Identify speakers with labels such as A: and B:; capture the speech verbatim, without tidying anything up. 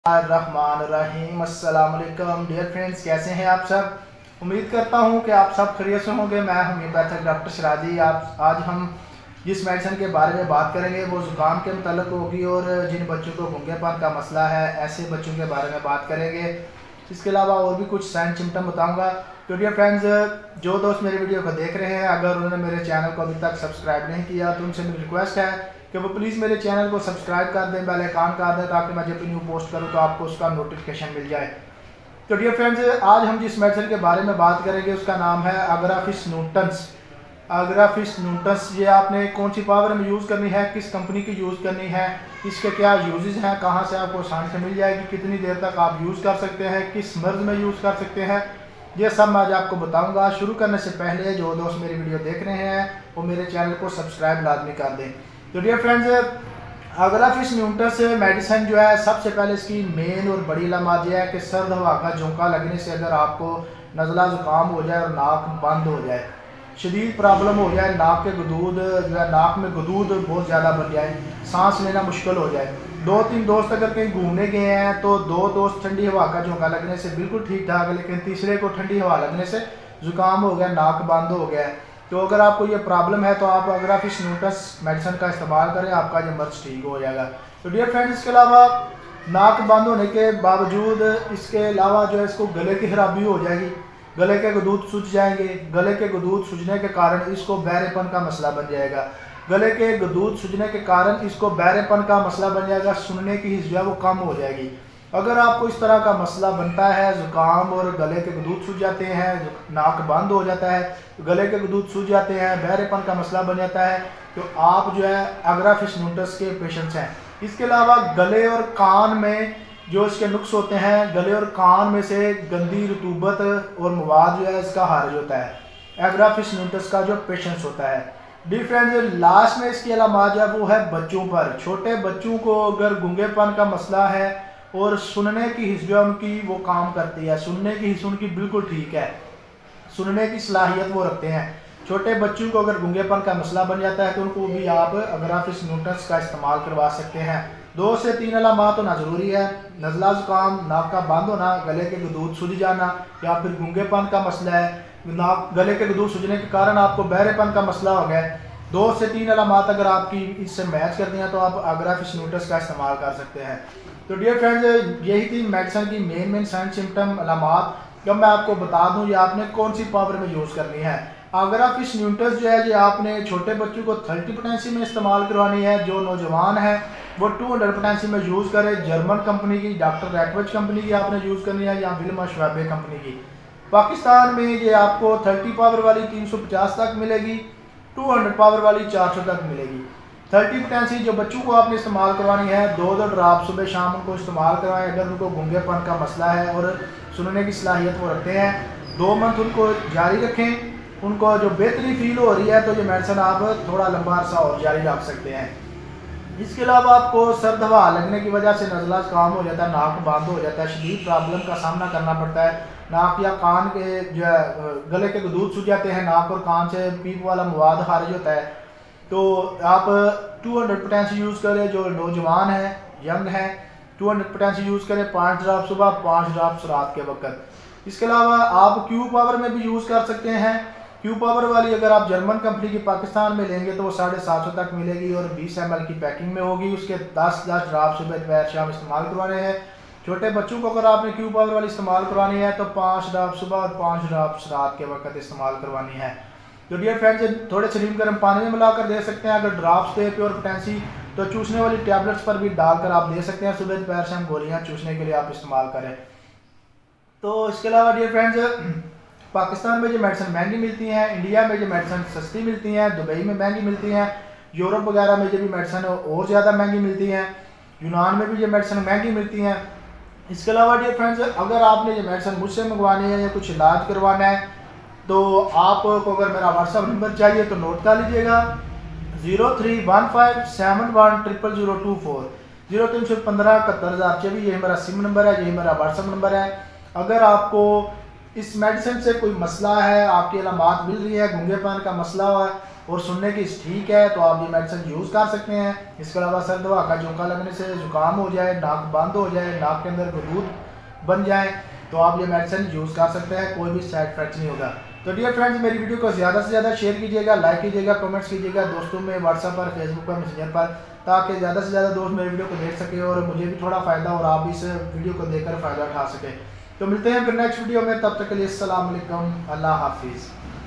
A: रहीम अस्सलाम वालेकुम dear friends, कैसे हैं आप सब। उम्मीद करता हूं कि आप सब खैरियत से होंगे। मैं होम्योपैथिक डॉक्टर सिराजी। आप आज हम जिस मेडिसिन के बारे में बात करेंगे वो ज़ुकाम के मतलब होगी और जिन बच्चों को गूंगेपन का मसला है ऐसे बच्चों के बारे में बात करेंगे। इसके अलावा और भी कुछ साइन सिम्टम बताऊँगा। तो डियर फ्रेंड्स, जो दोस्त मेरे वीडियो को देख रहे हैं अगर उन्होंने मेरे चैनल को अभी तक सब्सक्राइब नहीं किया तो उनसे मेरी रिक्वेस्ट है कि वो प्लीज़ मेरे चैनल को सब्सक्राइब कर दें, बेल आइकन कर दें ताकि मैं जब भी न्यू पोस्ट करूं तो आपको उसका नोटिफिकेशन मिल जाए। तो डियर फ्रेंड्स, आज हम जिस मेडिसिन के बारे में बात करेंगे उसका नाम है अग्राफिस न्यूटन्स। अग्राफिस न्यूटन्स ये आपने कौन सी पावर में यूज़ करनी है, किस कंपनी की यूज़ करनी है, इसके क्या यूजेस हैं, कहाँ से आपको आसानी से मिल जाएगी, कितनी देर तक आप यूज़ कर सकते हैं, किस मर्ज में यूज़ कर सकते हैं, ये सब मैं आज आपको बताऊंगा। शुरू करने से पहले जो दोस्त मेरी वीडियो देख रहे हैं वो मेरे चैनल को सब्सक्राइब लाजमी कर दें। तो dear friends, Agraphis nutans medicine जो है सबसे पहले इसकी मेन और बड़ी अलामत यह है कि सर्द हवा का झोंका लगने से अगर आपको नज़ला ज़ुकाम हो जाए और नाक बंद हो जाए, शदीद प्रॉब्लम हो जाए, नाक के गदूद जो है नाक में गदूद बहुत ज़्यादा बन जाए, सांस लेना मुश्किल हो जाए, दो तीन दोस्त अगर कहीं घूमने गए हैं तो दो दोस्त ठंडी हवा का झोंका लगने से बिल्कुल ठीक ठाक है, लेकिन तीसरे को ठंडी हवा लगने से ज़ुकाम हो गया, नाक बंद हो गया है। तो अगर आपको ये प्रॉब्लम है तो आप अग्राफिस न्यूटन्स मेडिसिन का इस्तेमाल करें, आपका ये मर्ज ठीक हो जाएगा। तो डियर फ्रेंड्स, इसके अलावा नाक बंद होने के बावजूद इसके अलावा जो है इसको गले की खराबी हो जाएगी, गले के गदूद सूज जाएंगे, गले के गदूद सूजने के कारण इसको बहरेपन का मसला बन जाएगा, गले के गदूद सूजने के कारण इसको बहरेपन का मसला बन जाएगा, सुनने की हिस्सा है वो कम हो जाएगी। अगर आपको इस तरह का मसला बनता है, ज़ुकाम और गले के गदूद सूज जाते हैं, नाक बंद हो जाता है, गले के गदूद सूज जाते हैं, बहरेपन का मसला बन जाता है, तो आप जो है अग्राफिस न्यूटन्स के पेशेंट्स हैं। इसके अलावा गले और कान में जो इसके नुक्स होते हैं, गले और कान में से गंदी रतूबत और मवाद जो है इसका हारिज होता है, अग्राफिस न्यूटन्स का जो पेशेंट्स होता है। डियर फ्रेंड्स, लास्ट में इसकी अलामत जो वो है बच्चों पर। छोटे बच्चों को अगर गूंगेपन का मसला है और सुनने की हिस्सा उनकी वो काम करती है, सुनने की हिस्सा उनकी बिल्कुल ठीक है, सुनने की सलाहियत वो रखते हैं, छोटे बच्चों को अगर गूंगेपन का मसला बन जाता है तो उनको भी आप अग्राफिस न्यूटन्स का इस्तेमाल करवा सकते हैं। दो से तीन अलामत होना ज़रूरी है, नज़ला ज़ुकाम, नाक का बंद होना, गले के गदूद सूज जाना, या फिर गूंगेपन का मसला है, नाक गले के गदूद सूजने के कारण आपको बहरेपन का मसला हो गया। दो से तीन अलामत अगर आपकी इससे मैच करती हैं तो आप अग्राफिस न्यूटन्स का इस्तेमाल कर सकते हैं। तो डियर फ्रेंड्स, यही थी मेडिसिन की मेन मेन साइन सिम्टम अलामत। जब मैं आपको बता दूं ये आपने कौन सी पावर में यूज़ करनी है। अग्राफिस न्यूटन्स जो है ये आपने छोटे बच्चों को थर्टी पोटेंसी में इस्तेमाल करवानी है, जो नौजवान है वो टू हंड्रेड पोटेंसी में यूज़ करे। जर्मन कंपनी की, डॉक्टर रैटविच कंपनी की आपने यूज़ करनी है या विल्मा श्वाबे कंपनी की। पाकिस्तान में ये आपको थर्टी पावर वाली तीन सौ पचास तक मिलेगी, टू हंड्रेड पावर वाली चार सौ तक मिलेगी। थर्टी पोटेंसी जो बच्चों को आपने इस्तेमाल करवानी है, दो दो ड्राप सुबह शाम उनको इस्तेमाल करवाएं। अगर उनको गूंगेपन का मसला है और सुनने की सलाहियत वो रखते हैं, दो मंथ उनको जारी रखें। उनको जो बेहतरी फील हो रही है तो ये मेडिसिन आप थोड़ा लंबा अरसा और जारी रख सकते हैं। इसके अलावा आपको सर्द हवा लगने की वजह से नज़ला ज़ुकाम हो जाता है, नाक बंद हो जाता है, शदीद प्रॉब्लम का सामना करना पड़ता है, नाक या कान के जो है गले के गदूद सूज जाते हैं, नाक और कान से पीप वाला मवाद खारिज होता है, तो आप टू हंड्रेड पोटेंसी यूज़ करें। जो नौजवान है, यंग है, टू हंड्रेड पोटेंसी यूज़ करें, पाँच ड्राप सुबह, पाँच ड्राप रात के वक्त। इसके अलावा आप क्यू पावर में भी यूज़ कर सकते हैं। क्यू पावर वाली अगर आप जर्मन कंपनी की पाकिस्तान में लेंगे तो वो साढ़े सात सौ तक मिलेगी और बीस एम एल की पैकिंग में होगी। उसके दस दस ड्राप सुबह दोपहर शाम इस्तेमाल करवाने हैं। छोटे बच्चों को अगर आपने क्यू पावर वाली इस्तेमाल करवानी है तो पाँच ड्राप सुबह और पाँच ड्राप रात के वक्त इस्तेमाल करवानी है। तो डियर फ्रेंड्स, थोड़े से नीम गर्म पानी में मिलाकर दे सकते हैं। अगर ड्राप्स दे प्योर पोटेंसी तो चूसने वाली टैबलेट्स पर भी डालकर आप दे सकते हैं। सुबह दोपहर शाम गोलियाँ चूसने के लिए आप इस्तेमाल करें। तो इसके अलावा डियर फ्रेंड्स, पाकिस्तान में जो मेडिसिन महंगी मिलती हैं, इंडिया में जो मेडिसिन सस्ती मिलती हैं, दुबई में महंगी मिलती हैं, यूरोप वगैरह में जो भी मेडिसिन और ज़्यादा महंगी मिलती हैं, यूनान में भी ये मेडिसिन महंगी मिलती हैं। इसके अलावा डियर फ्रेंड्स, अगर आपने ये मेडिसिन मुझसे मंगवानी है या कुछ इलाज करवाना है तो आपको अगर मेरा व्हाट्सअप नंबर चाहिए तो नोट कर लीजिएगा, zero three one five seven one triple zero two four zero तीन सौ पंद्रह इकहत्तर हज़ार चौबीस यही मेरा सिम नंबर है, यही मेरा व्हाट्सअप नंबर है। अगर आपको इस मेडिसिन से कोई मसला है, आपकी अलामत मिल रही है, गूंगेपन का मसला हुआ है, और सुनने की ठीक है तो आप ये मेडिसिन यूज़ कर सकते हैं। इसके अलावा सर दवा का झोंका लगने से जुकाम हो जाए, नाक बंद हो जाए, नाक के अंदर गदूद बन जाए तो आप ये मेडिसिन यूज़ कर सकते हैं, कोई भी साइड इफेक्ट नहीं होगा। तो डियर फ्रेंड्स, मेरी वीडियो को ज़्यादा से ज़्यादा शेयर कीजिएगा, लाइक कीजिएगा, कमेंट्स कीजिएगा दोस्तों में, व्हाट्सएप पर, फेसबुक पर, मैसेंजर पर, ताकि ज़्यादा से ज़्यादा दोस्त मेरी वीडियो को देख सके और मुझे भी थोड़ा फ़ायदा और आप भी इस वीडियो को देखकर फ़ायदा उठा सके। तो मिलते हैं फिर नेक्स्ट वीडियो में, तब तक के लिए अस्सलाम वालेकुम, अल्लाह हाफिज़।